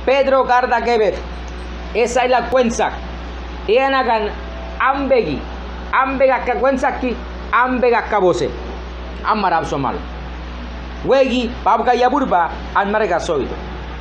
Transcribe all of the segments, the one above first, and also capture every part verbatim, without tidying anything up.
Pedro Garda Gebet. Esa es la cuenza. Eanagan ambegi. Ambega ka cuenza aquí. Ambega kabose. Amarab somal. Wegi babga yaburba anmarga soido.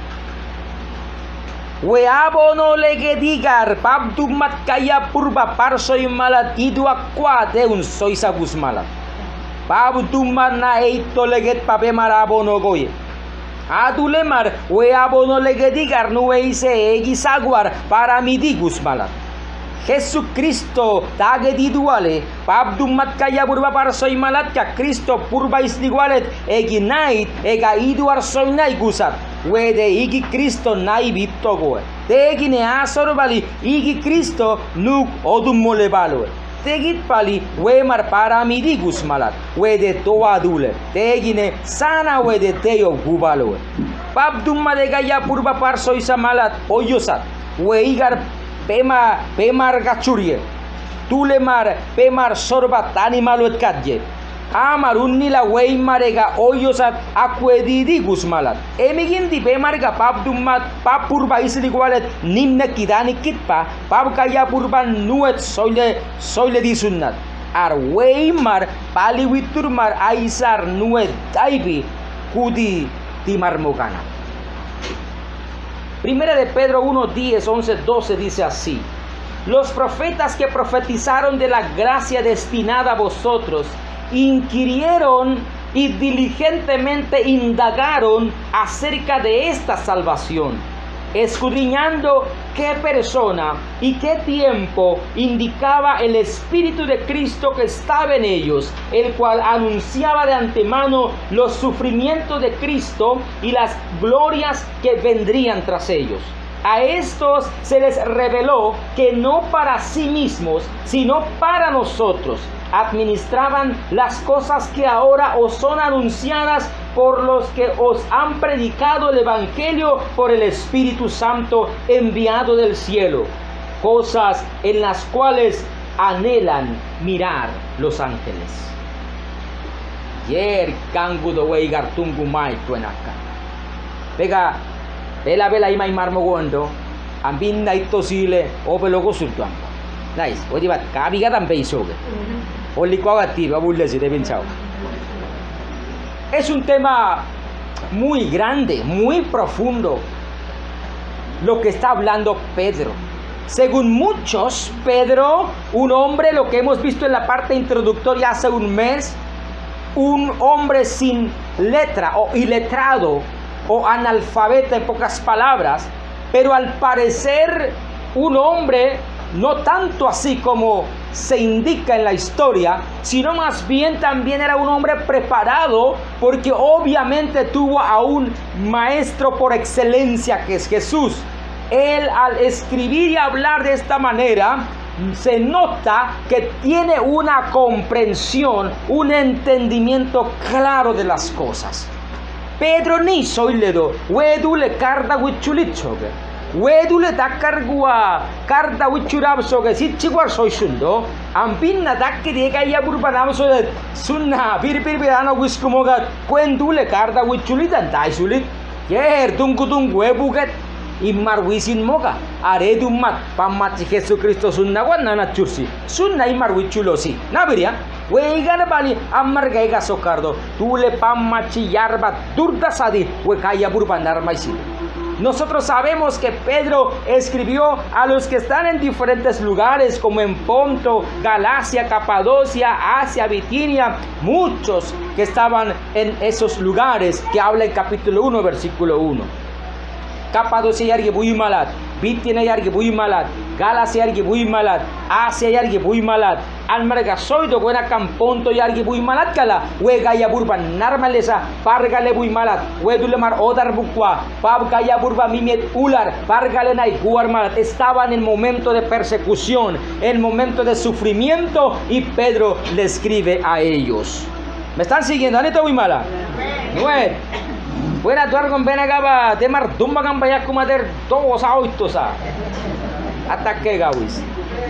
We abono lege digar pab dugmat kaya purba parsoy malat idu akwa de un soisa gusmalat. Pab dugmat na eito leget pape marabono goye. Adulemar we abono lege digar no eise egi saguar para mi digus malat. Jesucristo tage diduale pab dugmat kaya purba parsoy malat ka Cristo purba isdigualet egi nait ega iduar soy nai gusat. Wede igi Cristo nai vitto goe. Tegi ne asor bali igi Cristo nuk odum mole balue. Tegit pali wemar para mi digus malat. Wede to adule. Tegi ne sana wede teo gubalue. Pab dumma de gaya purba parso isa malat oyosat. Weigar pema pemar gachurie. Tulemar pemar sorbat animaluet kadje. Amar unnila wey marega oyosat akwedidigus malat. Emigindi be marga pap dummat pap purba isli walet nimne kidani kitpa pap kaya purban nuet soile soile disunnat. Ar wey mar pali witur mar aisar nuet taibi kudi timar mogana. Primera de Pedro uno, diez, once, doce dice así. Los profetas que profetizaron de la gracia destinada a vosotros inquirieron y diligentemente indagaron acerca de esta salvación, escudriñando qué persona y qué tiempo indicaba el Espíritu de Cristo que estaba en ellos, el cual anunciaba de antemano los sufrimientos de Cristo y las glorias que vendrían tras ellos. A estos se les reveló que no para sí mismos, sino para nosotros, administraban las cosas que ahora os son anunciadas por los que os han predicado el Evangelio por el Espíritu Santo enviado del cielo, cosas en las cuales anhelan mirar los ángeles. Yer kangudo weigar tungu mai tuenaka. Pega Ela vela ima imarmogondo, ambinda itosile, opelogo sultuambo. Nice. Oye, va, cabiga tan beisoge. Oli cuagati, va bullesi de pinchao. Es un tema muy grande, muy profundo, lo que está hablando Pedro. Según muchos, Pedro, un hombre, lo que hemos visto en la parte introductoria hace un mes, un hombre sin letra o iletrado, o analfabeta en pocas palabras, pero al parecer un hombre no tanto así como se indica en la historia, sino más bien también era un hombre preparado, porque obviamente tuvo a un maestro por excelencia que es Jesús. Él, al escribir y hablar de esta manera, se nota que tiene una comprensión, un entendimiento claro de las cosas. Pedro ni soy ledo, wedule carda wichulichoge, wedule takargua carda wichurabsoge, si chiguar soy sundo, ampinna takki de kaya burbanamso de sunna, pirpirpirano wiskumoga, cuendule carda wichulitan taisulit, yer tunkutung webuget, imar wisin moga, aredummat, pamati Jesucristo sunna wanana chursi, sunna imar wichulosi, nabiria. Weigan bali amar gaiga socardo, tule pamachi yarba durda sadi, huecaya burbanar maisi. Nosotros sabemos que Pedro escribió a los que están en diferentes lugares, como en Ponto, Galacia, Capadocia, Asia, Bitinia, muchos que estaban en esos lugares que habla el capítulo uno, versículo uno. Capadocia yargi buy malat, Bitinia yargi buy malat, Galacia yargi buy malat, Asia yargi buy malat, almarga soido buena camponto yargi buy malat kala, wega ya burban narmalesa, pargale buy malat, wedule mar odar bukwa, pabga ya burba mimet ular, pargale nai guar malat. Estaban en momento de persecución, en momento de sufrimiento, y Pedro le escribe a ellos. ¿Me están siguiendo? ¿Anita buy mala? Bueno. Buena tuar con benagaba temar dumba kan bayak kumader to sa oito sa ataque gawis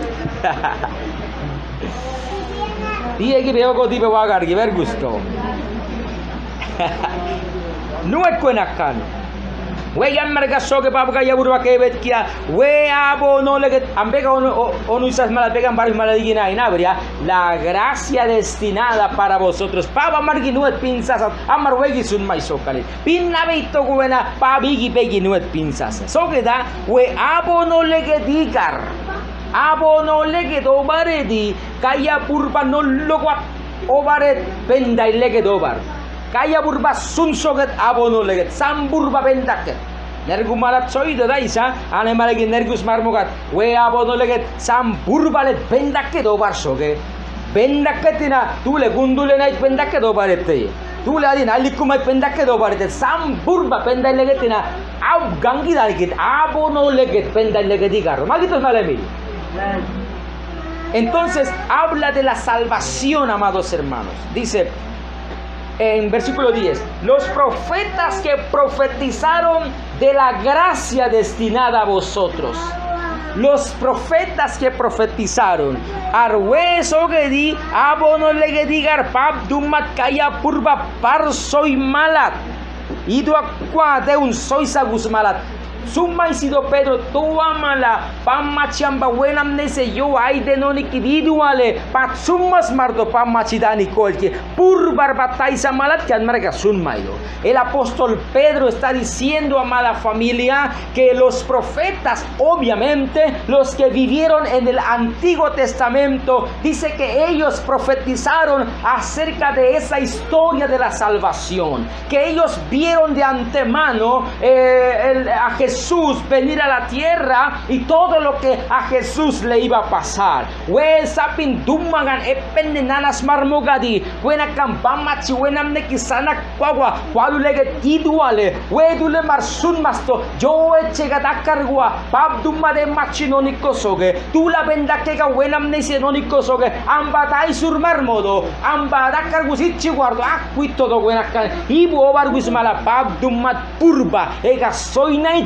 Dia ki veo ko di bewagar ki ver gusto no es cuenacan we amarga soge babga ya burba ke betkia we abo no le ambega o no isas mala pegan varios maladigina y nabria la gracia destinada para vosotros pava margi nuet pinzas amar wegi sun mai sokale pinna beito buena pa bigi begi nuet pinzas soge da we abo no le digar abo no le do baredi kaya burba no logwa obaret benda y le dobar kaya burba sun soget abo no le sam burba bendaket nergu malat soido daisa ane malagi nergus marmogat we abo no le sam burba le bendaket dobar soge bendaketina tule gundule nait bendaket dobarete tule adin alikumai bendaket dobarete sam burba benda legetina ab gangi dalgit abo no leget benda legedigar magitos malemil. Entonces habla de la salvación, amados hermanos. Dice en versículo diez, los profetas que profetizaron de la gracia destinada a vosotros. Los profetas que profetizaron arwe sogedi abono legedigar pap dumat kaya purba par soy malat idu aqua de un soy sagus malat. Suma y sido Pedro, tu amala, pam machamba buena amnese yo hay de non individuale, pat sumas mardo pam machidani colque, pur barbataisa malat que anmarga sunmayo. El apóstol Pedro está diciendo, amada familia, que los profetas, obviamente, los que vivieron en el Antiguo Testamento, dice que ellos profetizaron acerca de esa historia de la salvación, que ellos vieron de antemano eh, el, a Jesús Jesús venir a la tierra y todo lo que a Jesús le iba a pasar. We sapin dumagan ependenanas marmogadi, buena campamachi, buena nekisana kwagwa, kwalulege tiduale, we dule marsun masto, yo echegadakargua, pab duma de machinonikosoge, tu la vendakega buena amnesia nonikosoge, ambatai sur marmodo, ambadakargusichi guardo, acuito do buena can, ibu obarguis mala pab duma purba, ega soy night.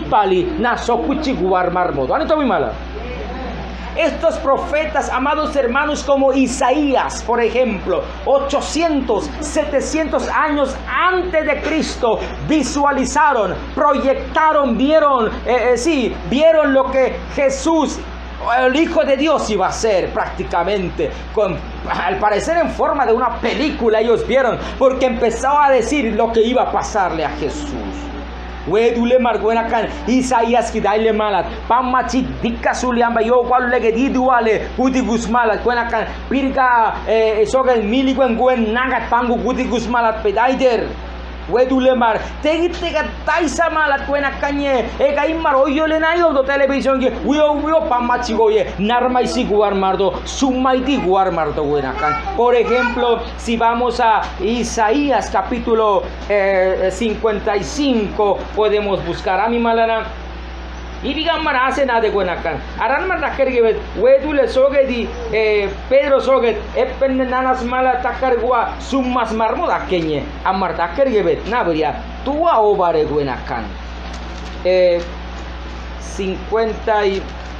Estos profetas, amados hermanos, como Isaías, por ejemplo, ochocientos, setecientos años antes de Cristo, visualizaron, proyectaron, vieron, eh, eh, sí, vieron lo que Jesús, el Hijo de Dios, iba a ser prácticamente, con, al parecer en forma de una película ellos vieron, porque empezó a decir lo que iba a pasarle a Jesús. We dule marguena kan Isaías ki daile malat pamachi dikka suliamba yo kwal lege diduale uti gusmalat kuena kan pirga eh soga mili gwen gwen nagat pangu uti gusmalat pedaider we dule mar tegi tega taisa malat kuena kanye e gaimar oyo le nayo do televisión ki uyo uyo pamachi goye narmai si guar mardo sumaiti guar mardo buena kan. Por ejemplo, si vamos a Isaías capítulo eh, cincuenta y cinco, podemos buscar a mi malana y digan mar hace nada de buena can aran mar takergebet wedule sogedi eh, Pedro soget epen nanas mala takargua summas marmoda kenye amar takergebet nabria tua obare buena can eh, cincuenta y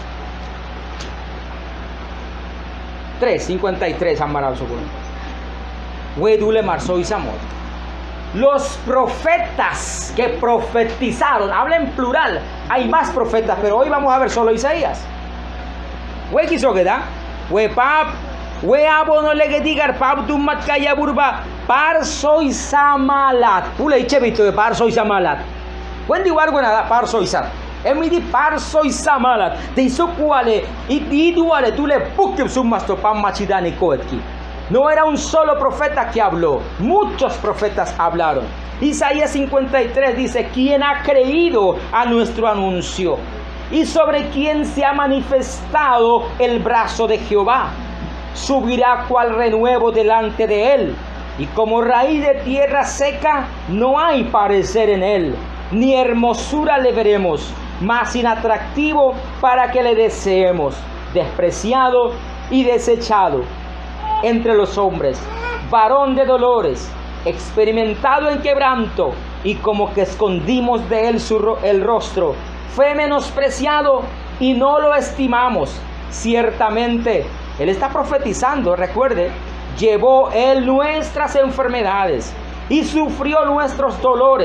tres cincuenta y tres amarado sogun wedule mar soy samor. Los profetas que profetizaron, habla en plural, hay más profetas, pero hoy vamos a ver solo Isaías. We quiso que da, we pap, we abo no le digar pap tu mat kaya burba, par soy samalat. Pule iche visto de par soy samalat. When di wargo nada par soy sat. Emi di par soy samalat. De iso kuale y di duale tu le pukem sumasto pam machidani koetki. No era un solo profeta que habló, muchos profetas hablaron. Isaías cincuenta y tres dice, ¿quién ha creído a nuestro anuncio? ¿Y sobre quién se ha manifestado el brazo de Jehová? Subirá cual renuevo delante de él, y como raíz de tierra seca no hay parecer en él, ni hermosura le veremos, mas inatractivo para que le deseemos, despreciado y desechado entre los hombres, varón de dolores, experimentado en quebranto, y como que escondimos de él su, el rostro, fue menospreciado y no lo estimamos. Ciertamente, él está profetizando, recuerde, llevó él nuestras enfermedades y sufrió nuestros dolores,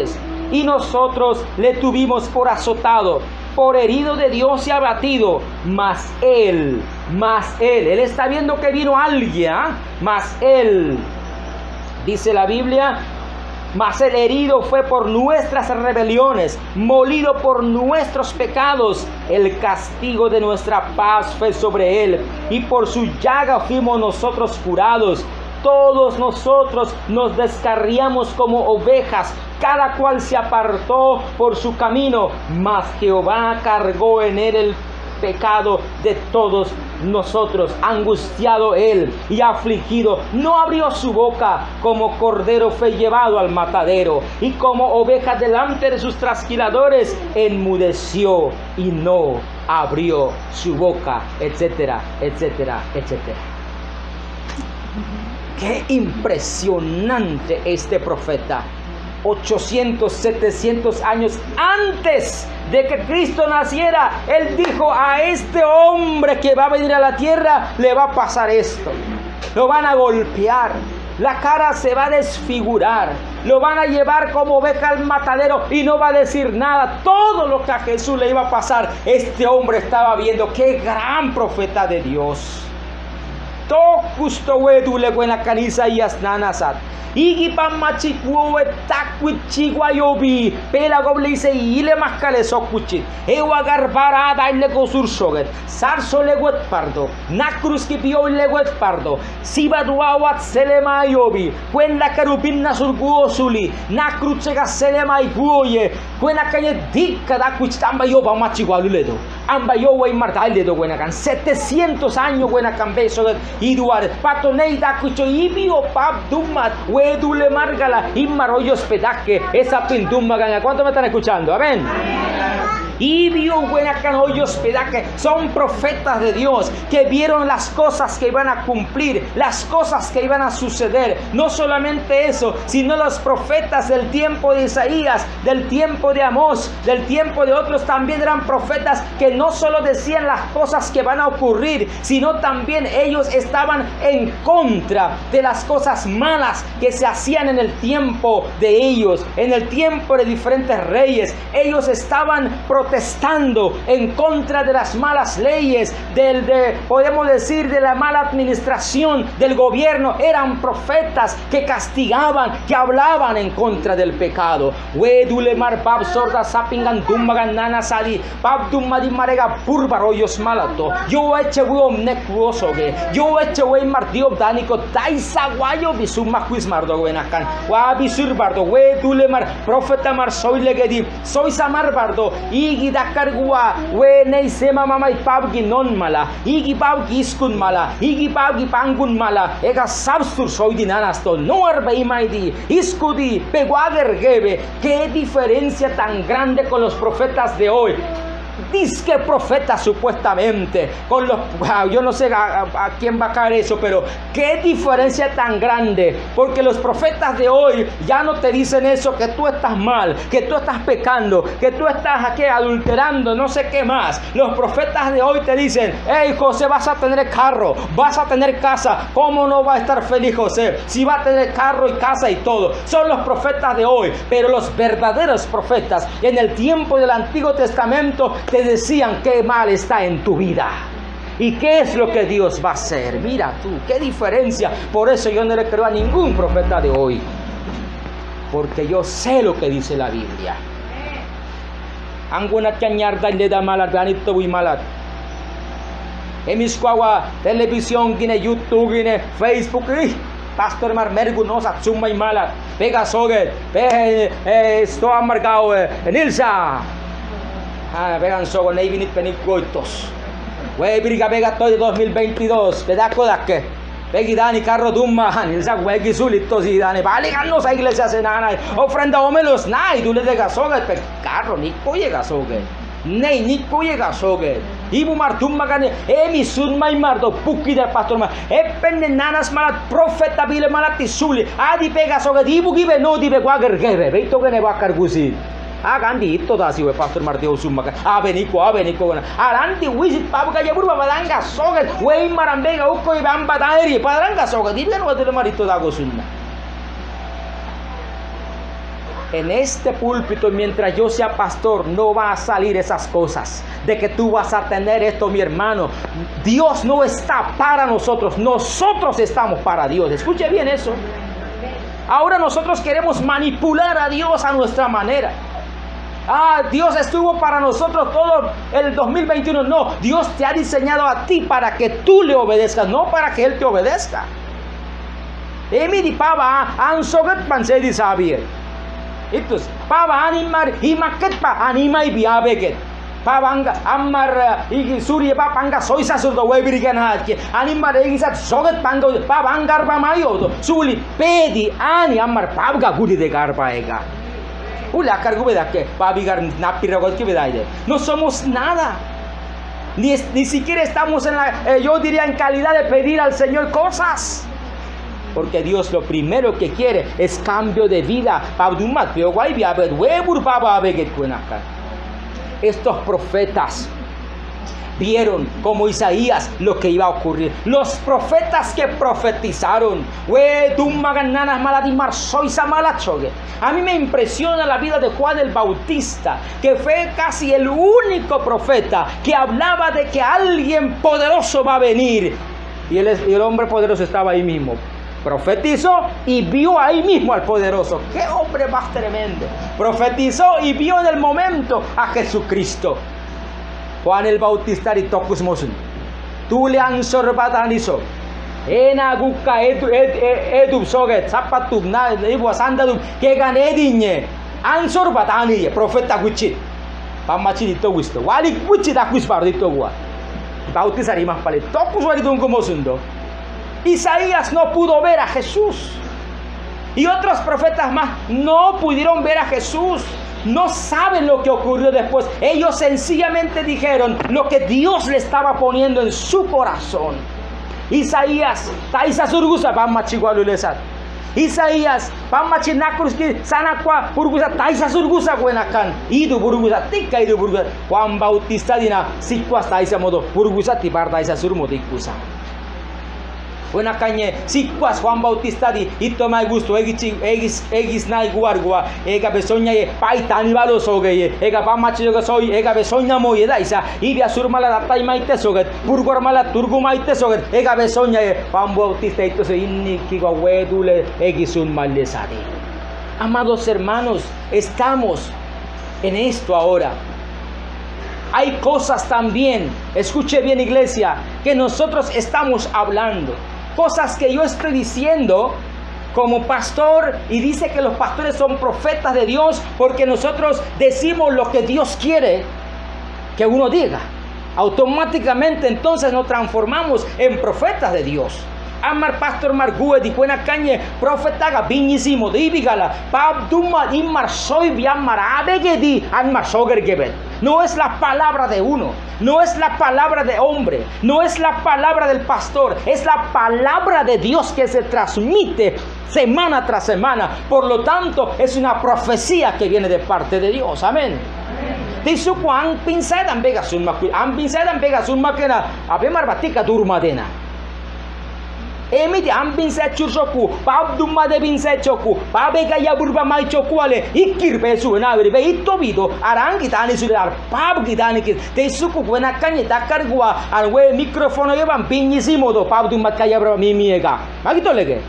y nosotros le tuvimos por azotado, por herido de Dios y abatido. Mas Él, mas Él, Él está viendo que vino alguien, ¿eh? Mas Él, dice la Biblia, mas el herido fue por nuestras rebeliones, molido por nuestros pecados. El castigo de nuestra paz fue sobre Él, y por su llaga fuimos nosotros curados. Todos nosotros nos descarriamos como ovejas, cada cual se apartó por su camino, mas Jehová cargó en él el pecado de todos nosotros. Angustiado él y afligido, no abrió su boca. Como cordero fue llevado al matadero, y como oveja delante de sus trasquiladores enmudeció y no abrió su boca, etcétera, etcétera, etcétera. Qué impresionante este profeta. ochocientos, setecientos años antes de que Cristo naciera, Él dijo: a este hombre que va a venir a la tierra le va a pasar esto. Lo van a golpear, la cara se va a desfigurar, lo van a llevar como oveja al matadero y no va a decir nada. Todo lo que a Jesús le iba a pasar, este hombre estaba viendo. ¡Qué gran profeta de Dios! Tokusto wedule buena canisa y asnanasat. Igi pamachikuwe takwitchiguayobi. Pela goblice y le mascale sokuchit. Ewa garbarada y le gosursoget. Sarso leguet pardo. Nakrus que pio y leguet pardo. Sibaduawat selemayobi. Cuenda carubina surguosuli. Nakruchega selema y guoye. Cuena calle dicca da cuchtamba yo pamachigualuledo. Amba yo wey martaledo buena can. setecientos años buena cambeso. Y duar. Patonei da cucho ibio pap dumat. Wedule margala y marollo hospedaje. Esa pindumba gana. ¿Cuánto me están escuchando? Amén. Y vio buena canollo hospedaje. Son profetas de Dios que vieron las cosas que iban a cumplir, las cosas que iban a suceder. No solamente eso, sino los profetas del tiempo de Isaías, del tiempo de Amós, del tiempo de otros, también eran profetas que no solo decían las cosas que van a ocurrir, sino también ellos estaban en contra de las cosas malas que se hacían en el tiempo de ellos, en el tiempo de diferentes reyes. Ellos estaban protestando protestando en contra de las malas leyes, del, de, podemos decir, de la mala administración del gobierno. Eran profetas que castigaban, que hablaban en contra del pecado. Wedulemar bab sorda sapingan dummagan nana sadi bab dummadi marega purbarollos malato. Yo eche weom nekuosoge. Yo eche wey martio danico taisa guayo bisuma quiz mardo wenakan. Wa bisur bardo wedulemar profeta mar soy legedi. Soy samar bardo y Dakar gua we nei sema mama ipabgi non mala igi pabgi iskun mala igi pabgi pangun mala ega sabstur soidinanas to no arbeimaidi iskudi peguager gebe. Qué diferencia tan grande con los profetas de hoy. Disque profeta supuestamente con los, wow, yo no sé a, a, a quién va a caer eso, pero qué diferencia tan grande, porque los profetas de hoy ya no te dicen eso, que tú estás mal, que tú estás pecando, que tú estás aquí adulterando, no sé qué más. Los profetas de hoy te dicen: hey José, vas a tener carro, vas a tener casa. ¿Cómo no va a estar feliz José si va a tener carro y casa y todo? Son los profetas de hoy, pero los verdaderos profetas en el tiempo del Antiguo Testamento te decían qué mal está en tu vida y qué es lo que Dios va a hacer. Mira tú, qué diferencia. Por eso yo no le creo a ningún profeta de hoy, porque yo sé lo que dice la Biblia. Anguna cañarda le da malat ganito y malat. Emiscuagua televisión gine YouTube gine Facebook ih, Pastor Marmergu no satsuma y malat. Pega soget, pe esto amargado Nilsa. Ah, vegan sogo nei vinit penik goitos. We briga vega todo dos mil veintidós. Pedako dakke. Pegi dani carro dumma Nilsa wegi sulito si dani. Vale ganno sa iglesia senana. Ofrenda omelos nai dule de gasoga pe carro ni koye gasoga. Nei ni koye gasoga. Ibu martumma gane emi sunma mardo pukki del pastor ma. E penne nanas malat profeta bile malati suli. Adi pega soga ibu gibe no dibe guager gebe. Veito che ne va cargusi. Agandi itu tadi we pastor Martio Sumaka. Abeniko abeniko na. Aranti wisit pabu kaya burba badanga soget. We marambega ukko ibamba dairi padanga soget. Dibian wa dele marito dago sunna. en este púlpito, mientras yo sea pastor, no va a salir esas cosas de que tú vas a tener esto, mi hermano. Dios no está para nosotros, nosotros estamos para Dios. Escuche bien eso. Ahora nosotros queremos manipular a Dios a nuestra manera. Ah, Dios estuvo para nosotros todo el dos mil veintiuno. No, Dios te ha diseñado a ti para que tú le obedezcas, no para que Él te obedezca. Emi di pava ansoget pansedi sabir. Itu pava animar imaket pa animai biabeget. Pavanga ammar igi surya pa panga soisa surdo webirigan hatke. Animar igi sat soget pango pavangar pa mayo. Suli pedi ani ammar pavga gudi de garpa ega. Ula cargo veda que pavigar napiragot que vedaide. No somos nada. Ni, ni siquiera estamos en la, eh, yo diría, en calidad de pedir al Señor cosas. Porque Dios lo primero que quiere es cambio de vida. Estos profetas vieron como Isaías lo que iba a ocurrir. Los profetas que profetizaron. A mí me impresiona la vida de Juan el Bautista, que fue casi el único profeta que hablaba de que alguien poderoso va a venir. Y el, y el hombre poderoso estaba ahí mismo. Profetizó y vio ahí mismo al poderoso. ¡Qué hombre más tremendo! Profetizó y vio en el momento a Jesucristo. Juan el Bautista y Tocus Mosun. Tú le han sorbatanizo. Ena guka edu edu soget zapatub na ibu sandalub que gané diñe. Han sorbatani profeta gucci. Pamachi dito gusto. Wali gucci da kusbar dito gua. Bautizar y más pale. Tocus wali dungo mosundo. Isaías no pudo ver a Jesús. Y otros profetas más no pudieron ver a Jesús. No saben lo que ocurrió después. Ellos sencillamente dijeron lo que Dios le estaba poniendo en su corazón. Isaías, Taisa Surgusa, Pamachigualulesat. Isaías, Pamachinakurski, Sanakwa, Burgusa, Taisa Surgusa, Buenacan, Idu Burgusa, Tika Idu Burgusa, Juan Bautista Dina, Sikwas Taisa Modo, Burgusa, Tibar Taisa Surmodikusa. Buena cañe, si cuas Juan Bautista di, y toma gusto, egis, egis, egis nai guargua, ega besoña ye, paitani valo soge, ega pamachi yo que soy, ega besoña moye daisa, y via surmala da tai maite soget, burgor mala turgu maite soget, ega besoña ye, Juan Bautista y tose inni kigo wedule, egis un maldesari. Amados hermanos, estamos en esto ahora. Hay cosas también, escuche bien iglesia, que nosotros estamos hablando. Cosas que yo estoy diciendo como pastor, y dice que los pastores son profetas de Dios porque nosotros decimos lo que Dios quiere que uno diga. Automáticamente entonces nos transformamos en profetas de Dios. Amar pastor Margue di buena cañe profeta gabiñísimo de ibigala pab duma imar soy biamar abegedi anmar soger gebet. No es la palabra de uno, no es la palabra de hombre, no es la palabra del pastor, es la palabra de Dios que se transmite semana tras semana. Por lo tanto, es una profecía que viene de parte de Dios. Amén. Dice Juan pincedan vega summa qui am pincedan vega summa que na abemar batika durmadena. Emiti am pinset chursoku pab dumma de pinset choku pabega ya burba mai chokuale ikir besu na veri be itobido arangi tani sular pab gidani ki tesuku buena cañe takar gua alwe micrófono llevan piñísimo do pab dumma kaya bra mimiega magito lege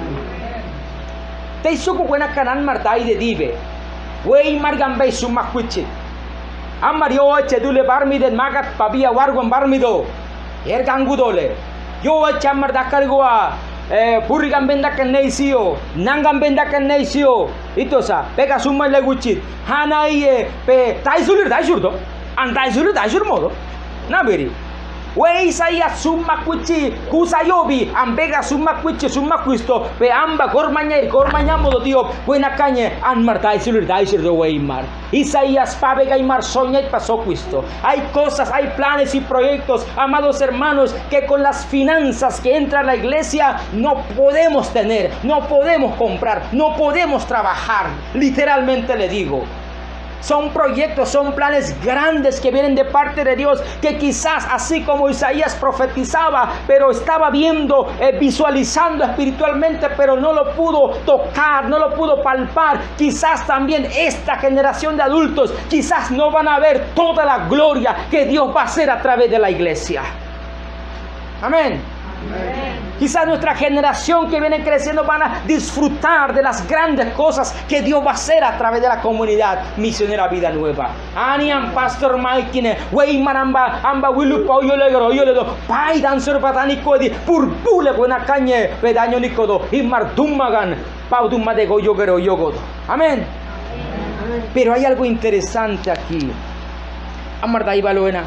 tesuku buena kanan martai de dive wey margan be summa kuchit amar yo eche dule barmiden magat pabia wargon barmido er gangudole yo chamar dakar gua eh purigan bendakan neisio nangan bendakan neisio itu sa pega summa leguchit hanai pe taisulir daisurdo an taisulir daisur modo na beri we Isaías summa kuchi kusayobi ambega summa kuchi summa Cristo pe amba gormaña gormaña modo tío buena cañe an mar taisulir daisur do we mar Isaías pabega y mar soña y pasó Cristo. Hay cosas, hay planes y proyectos, amados hermanos, que con las finanzas que entra la iglesia no podemos tener, no podemos comprar, no podemos trabajar. Literalmente le digo. Son proyectos, son planes grandes que vienen de parte de Dios, que quizás así como Isaías profetizaba, pero estaba viendo, eh, visualizando espiritualmente, pero no lo pudo tocar, no lo pudo palpar. Quizás también esta generación de adultos, quizás no van a ver toda la gloria que Dios va a hacer a través de la iglesia. Amén. Amén. Quizás nuestra generación que viene creciendo van a disfrutar de las grandes cosas que Dios va a hacer a través de la comunidad misionera Vida Nueva. Anian Pastor Mike, wey maramba, amba wilu pau yo le gro yo le do, pai dancer patanico di purpule buena cañe, pedaño nicodo, y martumagan, pau dumma de goyo gro yogodo. Amén. Pero hay algo interesante aquí. Amarda y baloena.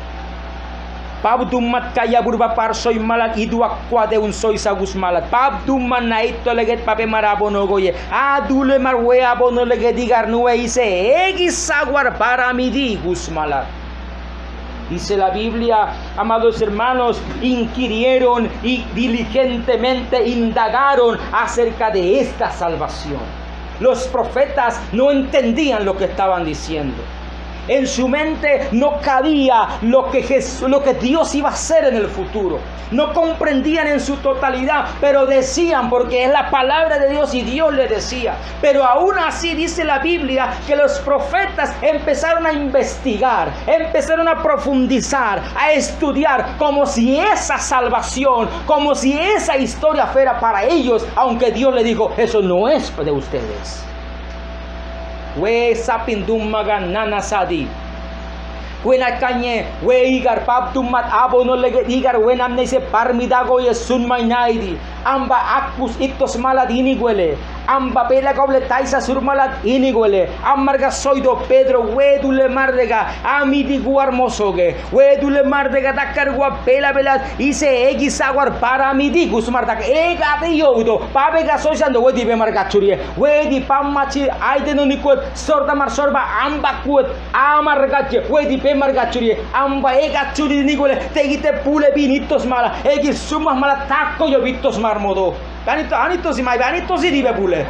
Pabdumat kaya burba par soy malat idua kwade un soy sagus malat. Pabduman naito leget pape marabono goye. Adule marwe abono leget digar nue ise egisaguar para mi digus malat. Dice la Biblia, amados hermanos, inquirieron y diligentemente indagaron acerca de esta salvación. Los profetas no entendían lo que estaban diciendo. En su mente no cabía lo que, Jesús, lo que Dios iba a hacer en el futuro. No comprendían en su totalidad, pero decían, porque es la palabra de Dios y Dios le decía. Pero aún así dice la Biblia que los profetas empezaron a investigar, empezaron a profundizar, a estudiar, como si esa salvación, como si esa historia fuera para ellos, aunque Dios le dijo, eso no es de ustedes. We sapindum magan nanasadi. Wena kanye we igar paptumat abono lege igar wenam nese parmidago ye sunmai naidi. Amba akpus iktos malad iniguele. Amba pela goble taisa surmalat iniguele. Amarga soido Pedro we dule mardega amidi guarmosoge. We dule mardega dakar gua pela velat ise egisaguar para midi gusmardak ega de yodo. Pabega soisando we di bemargachurie. We di pammachi aideno nikot sorda mar sorba amba kuet amargache we di bemargachurie. Amba ega churi nigole tegite pule binitos mala egi sumas mala takko yo bitos marmodo. Anito, anito si mai, anito si dibe pule.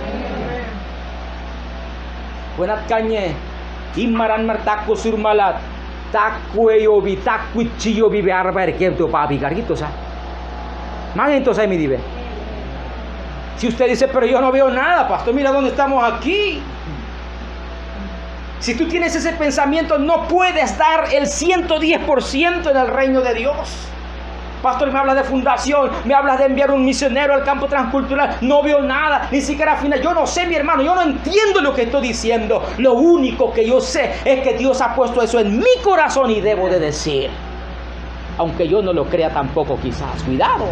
Buenat kanye, imaran mar takko surmalat, takko yobi, takko chiyobi be arbar kento papi carguito sa. Man entonces me dibe. Si usted dice, pero yo no veo nada, pastor, mira dónde estamos aquí. Si tú tienes ese pensamiento, no puedes dar el ciento diez por ciento en el reino de Dios. Pastor, me hablas de fundación, me hablas de enviar un misionero al campo transcultural. No veo nada, ni siquiera final. Yo no sé, mi hermano, yo no entiendo lo que estoy diciendo. Lo único que yo sé es que Dios ha puesto eso en mi corazón y debo de decir. Aunque yo no lo crea tampoco quizás. Cuidado.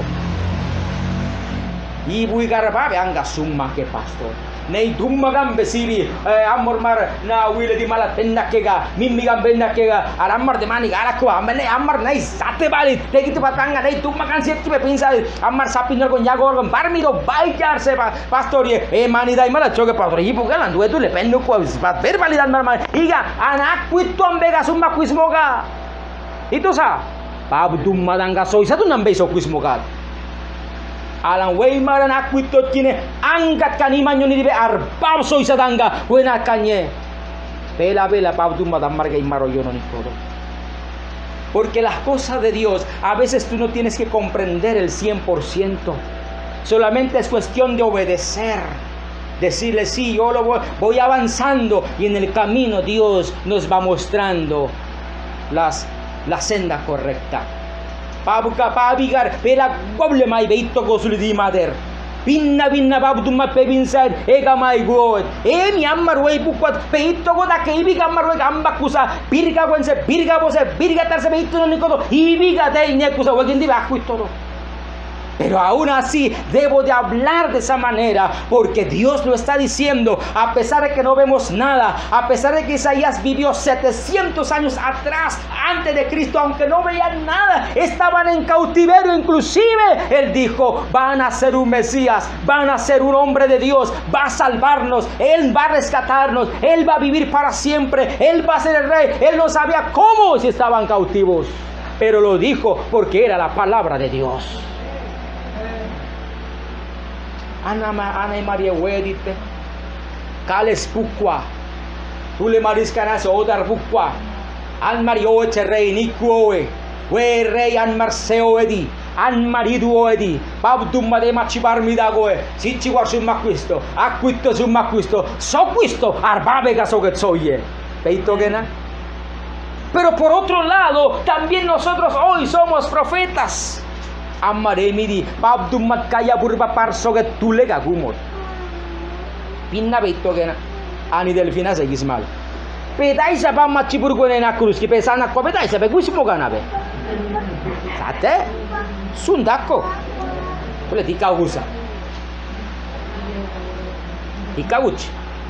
Y voy garbabe anga summa que pastor. Nei dumma gambe siri amor mar na wile di malat penna kega mimmi gambe na kega aramar de mani gara ko amene amar nai sate bali tegiti patanga nei dumma kan siete pensa amar sapinor con yago con parmido baicar se pastorie e mani dai mala choque pastor y pugalan duetu le penno ko bat ver validad mar iga anakuito ambega summa kuismoga itu sa pab dumma danga soy satu nambe so kuismoga alang weimar na akuitot kine angkat kanimanyo ni dibe arbab soy sadanga buena kanye pela vela pabdu madamar gay maroyo no nicodo. Porque las cosas de Dios a veces tú no tienes que comprender el cien por ciento, solamente es cuestión de obedecer, decirle sí, yo lo voy, voy avanzando y en el camino Dios nos va mostrando las, la senda correcta. Pabuka pabigar pela goble mai beito gosul di mader pinna binna babdu ma pebinsar ega mai god e mi ammar wei bukwat beito goda ke ibiga ammar wei amba kusa birga wense birga bose birga tarse beito no nikodo ibiga dei ne kusa wagindi bakuito. Pero aún así debo de hablar de esa manera, porque Dios lo está diciendo, a pesar de que no vemos nada, a pesar de que Isaías vivió setecientos años atrás, antes de Cristo, aunque no veían nada, estaban en cautiverio inclusive. Él dijo, van a ser un Mesías, van a ser un hombre de Dios, va a salvarnos, Él va a rescatarnos, Él va a vivir para siempre, Él va a ser el rey. Él no sabía cómo si estaban cautivos, pero lo dijo porque era la palabra de Dios. Ana Ana María Wedite, Cales Pucua, Tule mariscanas odar bukwa. An mario eche rey nikuoe. We rey an marseo edi. An marido edi. Babdumma de machibar midagoe. Sichi warsun maquisto. Acquito sun maquisto. Soquisto arbabega sogetsoye. Peito gena. Pero por otro lado, también nosotros hoy somos profetas. Amaremidi, babdummat kaya burba parso que tú le gagumot. Pinna beito gena. Ani delfina se gismal. Pedaisa pa machiburgo na cruz que pesana ko pedaisa pe gusimo ganabe. Sate? Sundako. Pole tika gusa. Tika uch.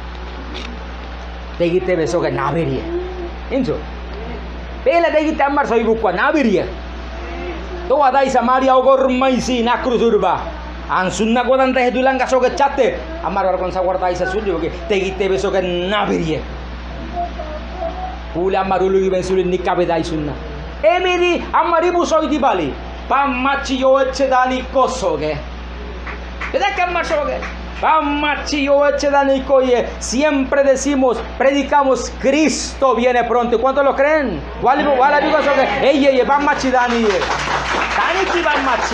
Tegite beso que naberie. Inso. Pela tegite amar soy bukwa naberie. To adaisa Maria ogor maisi na cruz urba. Ansunna ko dan teh dulang kaso ke chate. Amar kon sa warta isa suli ke tegite beso que naberie. Pula marulu ben sulin nikabe dai sunna. Emiri amaribu soy di bali. Pammachi yo echedani kosoge. ¿Verdad que amasoge? Pammachi yo echedani koye. Siempre decimos, predicamos, Cristo viene pronto. ¿Cuántos lo creen? ¿Cuál cuál amigo soge? Ey ey pammachi dani. Dani ki pammachi.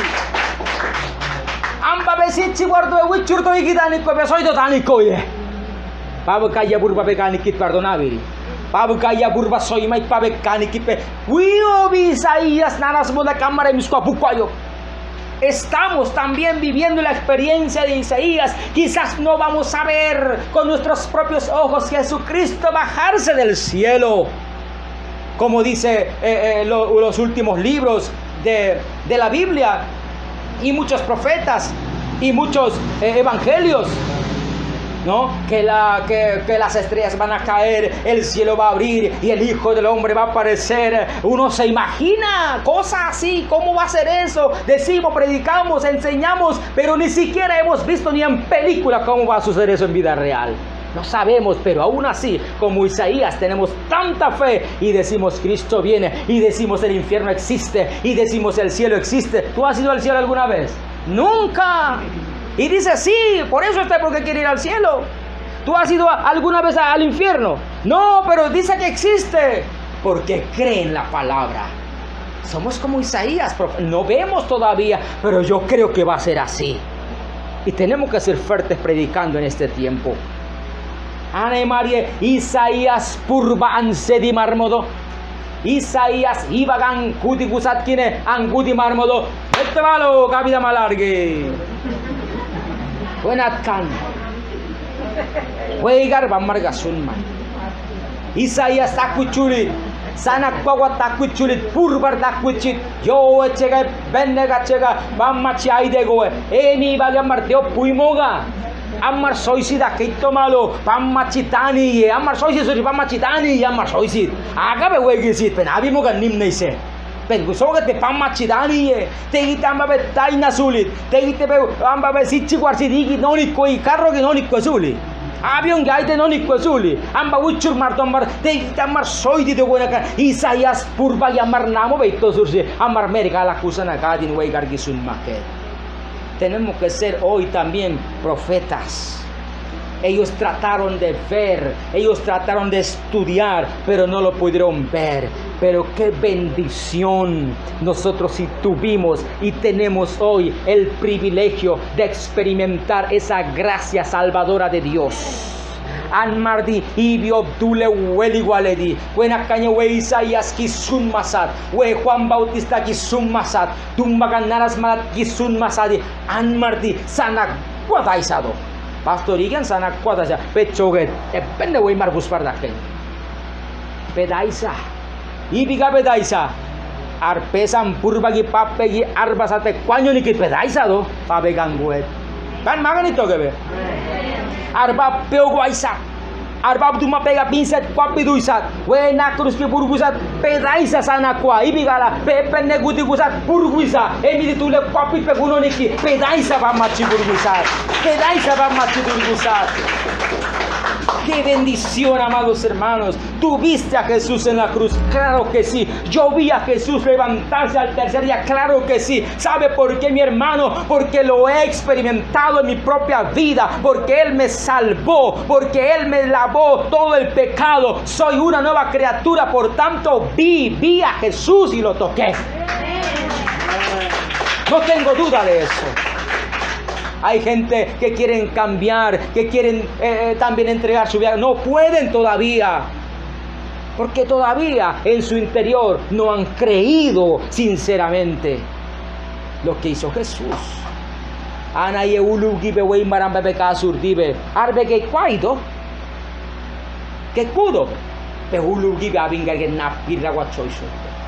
Amba besichi guardo e wichurto ikidani ko besoy do dani koye. Pabo kaya burba bekani kit pardonabili. Pabu kaya burba soy mai pabe kani kipe. Wio Isaías nanas moda cámara misco apucayo. Estamos también viviendo la experiencia de Isaías. Quizás no vamos a ver con nuestros propios ojos Jesucristo bajarse del cielo. Como dice eh, eh, lo, los últimos libros de, de la Biblia. Y muchos profetas. Y muchos eh, evangelios. ¿No? Que, la, que, que las estrellas van a caer, el cielo va a abrir y el Hijo del Hombre va a aparecer. Uno se imagina cosas así. ¿Cómo va a ser eso? Decimos, predicamos, enseñamos, pero ni siquiera hemos visto ni en película cómo va a suceder eso en vida real. No sabemos, pero aún así, como Isaías, tenemos tanta fe y decimos Cristo viene, y decimos el infierno existe, y decimos el cielo existe. ¿Tú has ido al cielo alguna vez? ¡Nunca! Y dice, sí, por eso está porque quiere ir al cielo. ¿Tú has ido alguna vez al infierno? No, pero dice que existe. Porque cree en la palabra. Somos como Isaías. No vemos todavía, pero yo creo que va a ser así. Y tenemos que ser fuertes predicando en este tiempo. Ane Marie, Isaías purba ansedi marmodo. Isaías ibagan kuti gusat kine angkuti marmodo. Vete malo, kabida malargue. Buenatkan. Weigar bamarga sunman. Isaías takuchuri. Sana kwawa takuchuri. Purbar takuchit. Yo echega benega chega. Bamachi aidegoe. Emi bagamar teo puimoga. Amar soisid akito malo. Bamachi tani. Amar soisid suri bamachi tani. Amar soisid. Agabe wegisit. Penabi moga nimneise. Pero soga te pamachi dani e te gitamba be taina sulit te gite be amba be sichi quarsi digi noni koi carro che noni suli avion che aite noni suli amba uchur martombar te gitamar soidi de buena ka Isaías purba yamar namo be to sursi amar América la kusana kadin we gargi sun make. Tenemos que ser hoy también profetas. Ellos trataron de ver, ellos trataron de estudiar, pero no lo pudieron ver. Pero qué bendición nosotros sí tuvimos y tenemos hoy el privilegio de experimentar esa gracia salvadora de Dios. Anmardi ibio dule weli waledi buena caña we Isaías kisun masat we Juan Bautista kisun masat tumbakan naras malat kisun masadi anmardi sana kuataisado pastor igan sana kuataisa pechoget depende we Marcus Pardaken pedaisa ibiga pedaisa arpesan purbagi papegi arbasate kuanyo nikit pedaisa do pabegan guet kan maganito gebe arba pego aisa arba tu ma pega pinset papi duisat we na cruz ke burgusat pedaisa sana kwa ibigala pepe neguti gusat burguisa emi tu le papi peguno niki pedaisa ba machi burgusat pedaisa ba machi burgusat ¡Qué bendición, amados hermanos! ¿Tú viste a Jesús en la cruz? Claro que sí. Yo vi a Jesús levantarse al tercer día. Claro que sí. ¿Sabe por qué, mi hermano? Porque lo he experimentado en mi propia vida. Porque Él me salvó. Porque Él me lavó todo el pecado. Soy una nueva criatura. Por tanto, vi, vi a Jesús y lo toqué. No tengo duda de eso. Hay gente que quieren cambiar, que quieren eh, también entregar su vida. No pueden todavía. Porque todavía en su interior no han creído sinceramente lo que hizo Jesús. Ana yeulu gibe wey marambe bekasur dibe. Arbe que cuaido. Que kudo. Behulu gibe abingar que napirra guachoiso.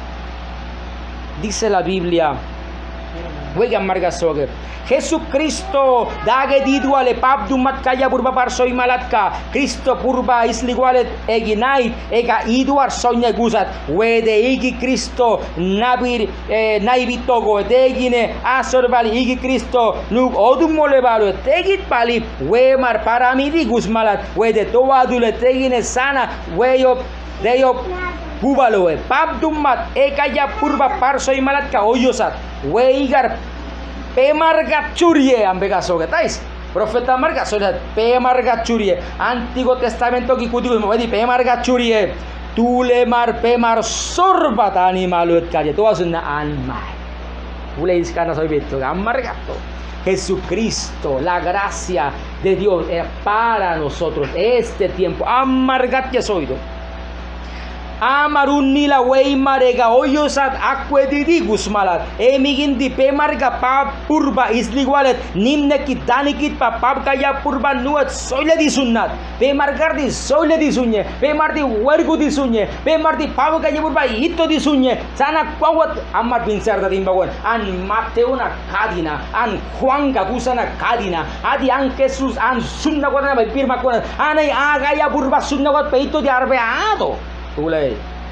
Dice la Biblia. Oigan, Margasoge. Jesucristo dage diduale pabdumat kaya burba parsoy malatka. Cristo purba isligualet eginait ega iduar soña gusat. Wede igi Cristo nabir eh, naibitogo degine asorbali igi Cristo nuk odum molevalo tegit pali wemar paramidi gusmalat. Wede toadule tegine sana weyo deyo Gubaloe, pabdumat ekaya purba parsoy malatka oyosat. Weigar Pemargachurie ambegaso getais. Profeta Margasolet Pemargachurie. Antiguo Testamento kikudigus mawedi Pemargachurie. Tulemar pemar sorbat animalut kaje. Toda sunna anmai. Uleis kana soy visto amargato. Jesucristo, la gracia de Dios es para nosotros este tiempo. Amargat ya soy. Amarun nila wey marega oyosat akwedidigus malat emigin di pemarga pa purba isligualet nimne kitanikit pa pab kaya purba nuat soyle disunat pemargar di soyle disunye pemardi wergu disunye pemardi pab kaya purba ito disunye sana kwawat amar pincer da dimbawan an Mateo na kadina an Juan gagusa na kadina adi an Jesus an sunna kona na pirma kona anay agaya purba sunna kot peito di arbeado. Ulay.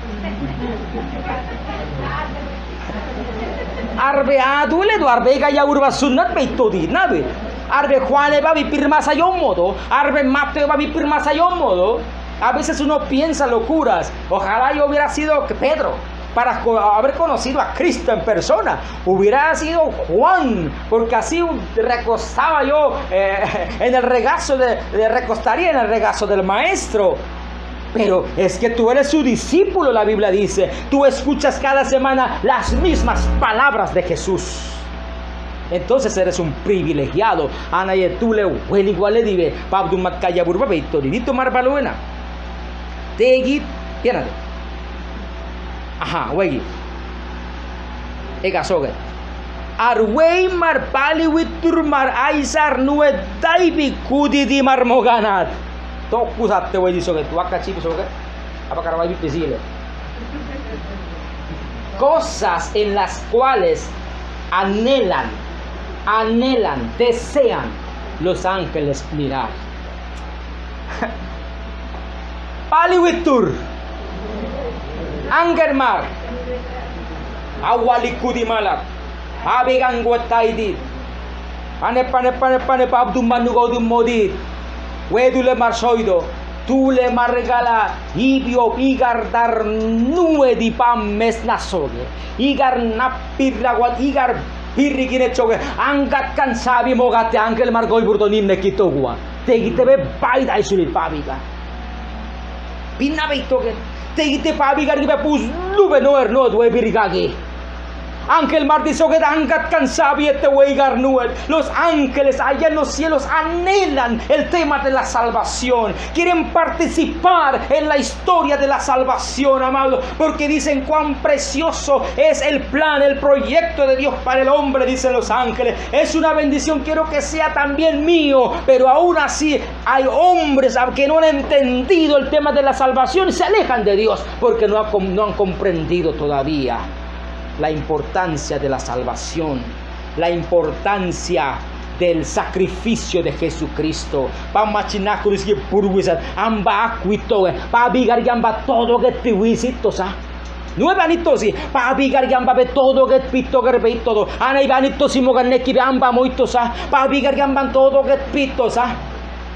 Arbe adule do arbe kaya urba sunnat peito di nabe. Arbe Juan va a vivir más allá un modo. Arbe Mateo va a vivir más allá un modo. A veces uno piensa locuras. Ojalá yo hubiera sido Pedro para haber conocido a Cristo en persona. Hubiera sido Juan, porque así recostaba yo eh, en el regazo de, de recostaría en el regazo del maestro. Pero es que tú eres su discípulo, la Biblia dice. Tú escuchas cada semana las mismas palabras de Jesús. Entonces eres un privilegiado. Anaye tú le huele igual le dive. Pabdu matkaya burba beitoridito marbaluena. Tegit, piénate. Ajá, wegi. Ega soge. Arwei marpali witurmar aisar nue daibi kudidi marmoganat. Toku satte wey diso que tu acá chip so que apa carabay visible. Cosas en las cuales anhelan, anhelan, desean los ángeles mirar. Paliwitur, Angermar, Awalikudimalak, Abiganguataidit, Pane pane pane pane Pabdum Manugodum Modit. Wedule marsoido, tu le marregala, ibio igardar nue di pam mesnasoge, igar napirraguat, igar pirrigine choge, angat kansabi mogate angel margoi burdonim ne kitogua, tegitebe baida isulit pabiga. Pinna beitoge, tegite pabiga ribe pus lube noer no due birigagi. Ángel martizo que angat cansabi este weigar nuel. Los ángeles allá en los cielos anhelan el tema de la salvación. Quieren participar en la historia de la salvación, amado. Porque dicen cuán precioso es el plan, el proyecto de Dios para el hombre, dicen los ángeles. Es una bendición, quiero que sea también mío. Pero aún así hay hombres que no han entendido el tema de la salvación y se alejan de Dios porque no, ha, no han comprendido todavía la importancia de la salvación, la importancia del sacrificio de Jesucristo. Pa machinakuris que purwisat, amba acuito, pa bigar gamba todo que te visitosa. Nueve anitos y pa bigar gamba be todo que pito que be todo. Ana ibanitos y moganeki be amba moitosa, pa bigar gamba todo que pitosa.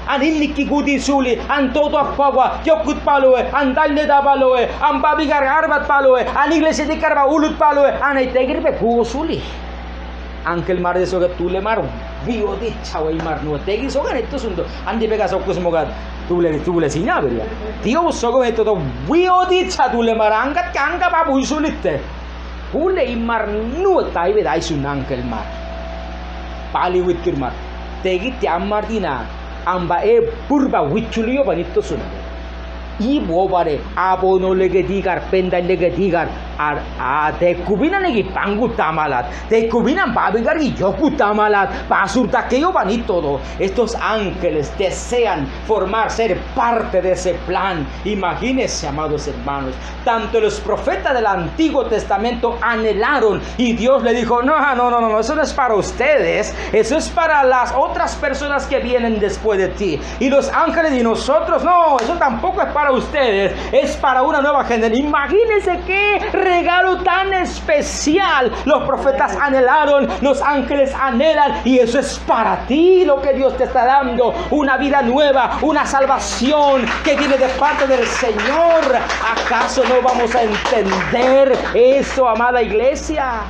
Anin niki gudi suli, an todo apagua, yokut paloe, an dalne da paloe, an babigar arbat paloe, an iglesia di karba ulut paloe, an itegribe kugo suli. Anche il mar de soga tu le mar bio di chawa mar no tegi soga netto sundo andi pega sokku smoga tu le tu le sinya beria dio soga netto to bio di cha tu le mar angat kanga ba bui sulitte pule i mar no tai ve dai sun anche il mar pali witkir mar tegi ti amar dina amba e purba wichulio banitto sun i bobare abono lege digar penda lege digar ar a te kubina negi pangu tamalat te kubina babigar y yoku tamalat pasurta que yo van y todo estos ángeles desean formar ser parte de ese plan. Imagínense, amados hermanos, tanto los profetas del Antiguo Testamento anhelaron y Dios le dijo no, no, no, no, eso no es para ustedes, eso es para las otras personas que vienen después de ti. Y los ángeles y nosotros, no, eso tampoco es para ustedes, es para una nueva generación. Imagínense qué regalo tan especial los profetas anhelaron, los ángeles anhelan, y eso es para ti lo que Dios te está dando, una vida nueva, una salvación que viene de parte del Señor. ¿Acaso no vamos a entender eso, amada iglesia?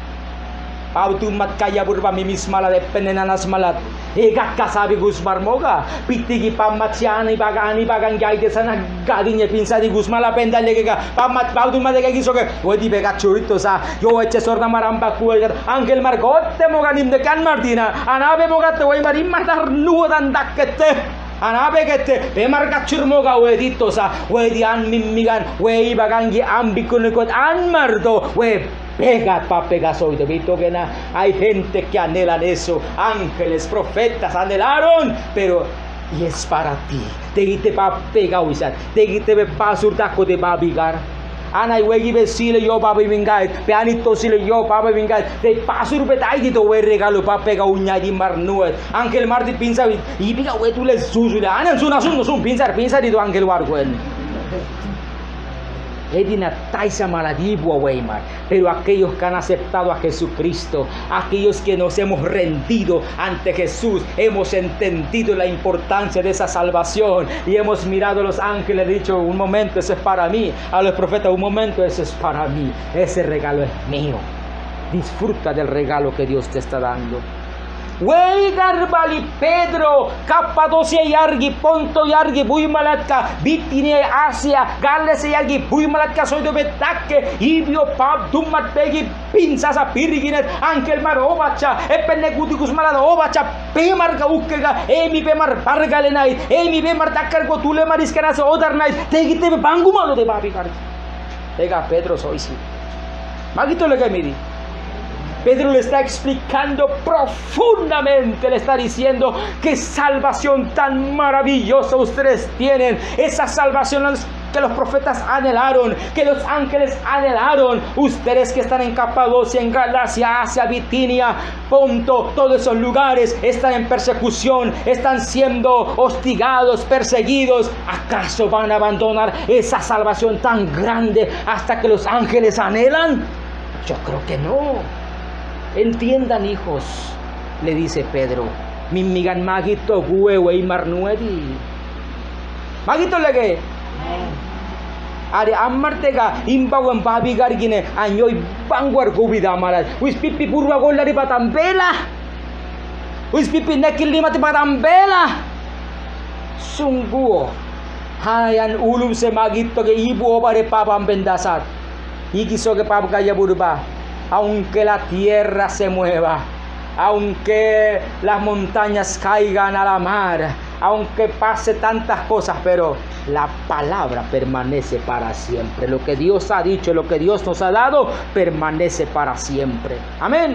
Pautumat kaya burba mimis mala de penenanas malat. Egat kasabi Gusmar moga. Pitigi pamat siani bagani bagang jai de sana gadinya pinsa di Gusmala penda lega. Pamat pautumat de giso ke. Wodi bega churito sa. Yo eche sorna maramba kuel. Angel margotte moga nim de kan Martina. Anabe moga te woi marim matar nu dan dakete. Anabe kete bemar kacur moga wedito sa. Wedi an mimigan. Wei bagangi ambikun kot an mardo. We pega pa pegas hoy, visto que na, hay gente que anhelan eso, ángeles, profetas anhelaron, pero y es para ti. Te gite pa pega hoy, te gite be pasurtaco de babigar. Ana wegi be sile yo babi vingai, pianito sile yo babi vingai. Te pasur betai dito we regalo pa pega unya di marnuet. Anche il mar di pinza i piga we tu le susula. Ana suna sunu sun pinzar pinzar dito anche il warguen. Edina taisa maladivo a Weimar, pero aquellos que han aceptado a Jesucristo, aquellos que nos hemos rendido ante Jesús, hemos entendido la importancia de esa salvación y hemos mirado a los ángeles y dicho, un momento, eso es para mí, a los profetas, un momento, eso es para mí, ese regalo es mío. Disfruta del regalo que Dios te está dando. Wey garbali Pedro, Capadocia yargi, Ponto yargi, Buimalatka, Bitine Asia, Gales yargi, Buimalatka, soy de Betaque, Ibio Pab, Dumat Pegi, Pinzasa Pirginet, Ankel Mar Obacha, Epenegutikus Malada Obacha, Pemar Gaukega, Emi Pemar Pargalenait, Emi Pemar Takargo Tule Mariscanas Odarnait, Tegite Bangumalo de Babicar. Tega Pedro soy sí. Magito le miri. Pedro le está explicando profundamente, le está diciendo qué salvación tan maravillosa ustedes tienen, esa salvación que los profetas anhelaron, que los ángeles anhelaron, ustedes que están en Capadocia, en Galacia, Asia, Bitinia, Ponto, todos esos lugares están en persecución, están siendo hostigados, perseguidos. ¿Acaso van a abandonar esa salvación tan grande hasta que los ángeles anhelan? Yo creo que no. Entiendan, hijos, le dice Pedro, mimigan magito guewe y marnuedi. Magito lege. Ari amartega imbawan babigar gine anyoy bangwar gubida malat. Wis pipi purwa golari patambela. Wis pipi nekil limati patambela. Sungguh hayan ulum se magito ke ibu obare papam bendasat. Ikiso ke pap kaya burba. Aunque la tierra se mueva, aunque las montañas caigan a la mar, aunque pase tantas cosas, pero la palabra permanece para siempre. Lo que Dios ha dicho, lo que Dios nos ha dado, permanece para siempre. Amén.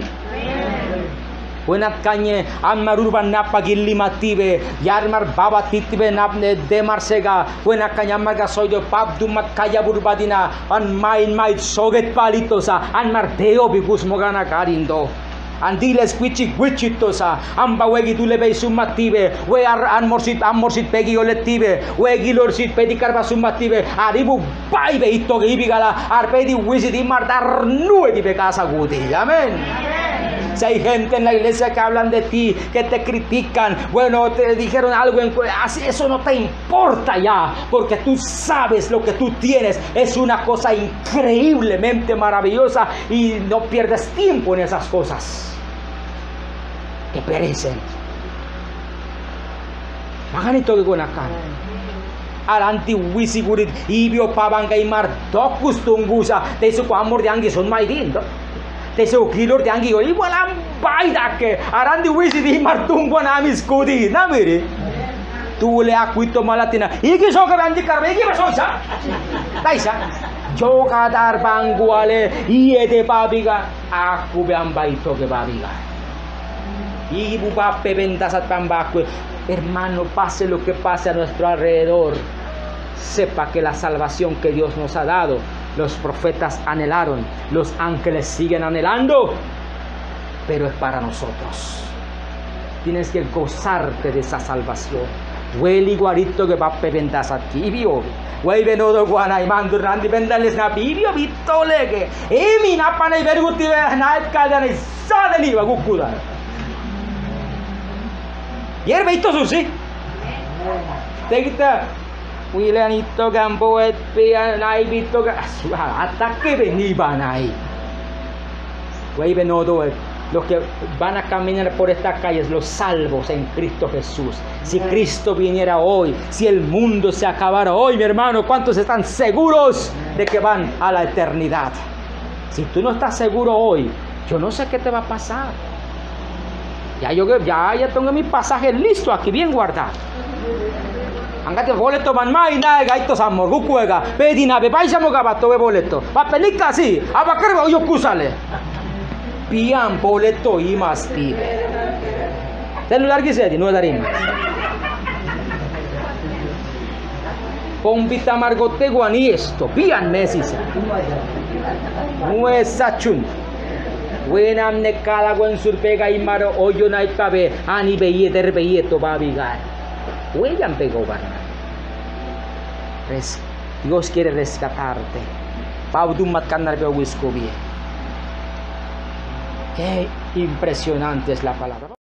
Buenat kanye amar urban napa gillimative yarmar baba titibe napne demarsega buenat kanya marga soido pap dumat kaya burbadina an main main soget palitosa an marteo bigus mogana karindo andiles quichi quichitosa amba wegi tulebe sumative we ar an morsit an morsit pegi oletive we gilorsit pedi karba sumative aribu baibe itoge ibigala ar pedi wisit imardar nuedi be casa gudi. Amen. Si hay gente en la iglesia que hablan de ti, que te critican, bueno, te dijeron algo, en, así, eso no te importa ya, porque tú sabes lo que tú tienes. Es una cosa increíblemente maravillosa y no pierdes tiempo en esas cosas que perecen. Maganito que con acá. Alanti wisigurit ibio pabangay mardokus tunggusa tesu ko amor de angi son maidin do tesu kilor de angi oi walang baida ke arandi wisidi martunggo namis kudi namiri tule akuito malatina iki so ka bandi karbe iki so isa taisa joka dar banguale iede babiga aku be ambaito ke babiga ibu bape bentasat pambakwe. Hermano, pase lo que pase a nuestro alrededor, sepa que la salvación que Dios nos ha dado, los profetas anhelaron, los ángeles siguen anhelando, pero es para nosotros. Tienes que gozarte de esa salvación. Hueli guarito que va a peventas aquí, vio. Huey venodo guana y mando randi vendales na bibio vitolege. Emi na pana y verguti na caldan y sadeli va gukuda. Hierve ito susi. Tegita Wilanito gambo et pia nai bito ga ataque veniba nai. Güey venodo los que van a caminar por estas calles, los salvos en Cristo Jesús. Si Cristo viniera hoy, si el mundo se acabara hoy, mi hermano, ¿cuántos están seguros de que van a la eternidad? Si tú no estás seguro hoy, yo no sé qué te va a pasar. Ya yo ya, ya tengo mi pasaje listo aquí, bien guardado. Angate boleto man mai na gaito samor gukuega pedina be paisa mo gabato be boleto. Pa pelika si, abakar yo kusale. Pian boleto y más pibe. Celular que se di no darim. Pompita margote guani esto, pian mesis. Nuesa chun. Wenam ne kala gwen surpega y maro oyo na ipabe ani beye der beye to babigar. Huellan pegó barna. Dios quiere rescatarte. Paudum matkanar be wisco bien. Qué impresionante es la palabra.